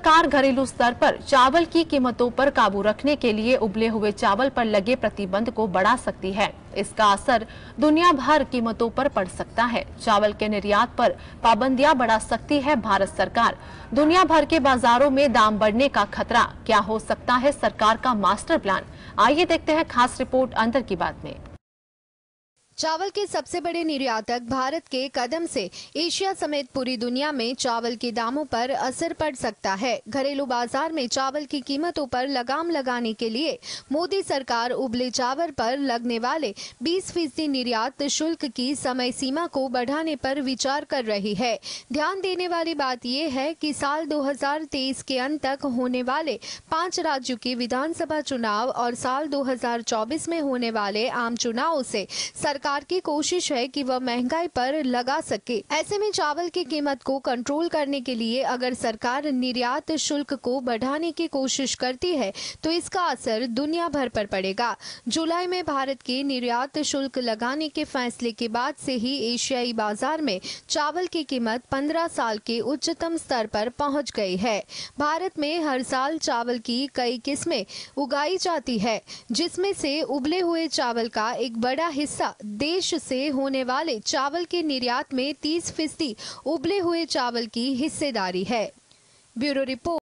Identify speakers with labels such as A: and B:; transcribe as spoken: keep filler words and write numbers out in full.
A: सरकार घरेलू स्तर पर चावल की कीमतों पर काबू रखने के लिए उबले हुए चावल पर लगे प्रतिबंध को बढ़ा सकती है। इसका असर दुनिया भर कीमतों पर पड़ सकता है। चावल के निर्यात पर पाबंदियां बढ़ा सकती है भारत सरकार। दुनिया भर के बाजारों में दाम बढ़ने का खतरा, क्या हो सकता है सरकार का मास्टर प्लान? आइए देखते हैं खास रिपोर्ट अंदर की बात में।
B: चावल के सबसे बड़े निर्यातक भारत के कदम से एशिया समेत पूरी दुनिया में चावल के दामों पर असर पड़ सकता है। घरेलू बाजार में चावल की कीमतों पर लगाम लगाने के लिए मोदी सरकार उबले चावल पर लगने वाले बीस फीसदी निर्यात शुल्क की समय सीमा को बढ़ाने पर विचार कर रही है। ध्यान देने वाली बात यह है कि साल दो हज़ार तेईस के अंत तक होने वाले पांच राज्यों के विधानसभा चुनाव और साल दो हज़ार चौबीस में होने वाले आम चुनाव से सरकार की कोशिश है कि वह महंगाई पर लगा सके। ऐसे में चावल की कीमत को कंट्रोल करने के लिए अगर सरकार निर्यात शुल्क को बढ़ाने की कोशिश करती है तो इसका असर दुनिया भर पर पड़ेगा। जुलाई में भारत के निर्यात शुल्क लगाने के फैसले के बाद से ही एशियाई बाजार में चावल की कीमत पंद्रह साल के उच्चतम स्तर पर पहुंच गई है। भारत में हर साल चावल की कई किस्में उगाई जाती है, जिसमें से उबले हुए चावल का एक बड़ा हिस्सा देश से होने वाले चावल के निर्यात में तीस फीसदी उबले हुए चावल की हिस्सेदारी है। Bureau report.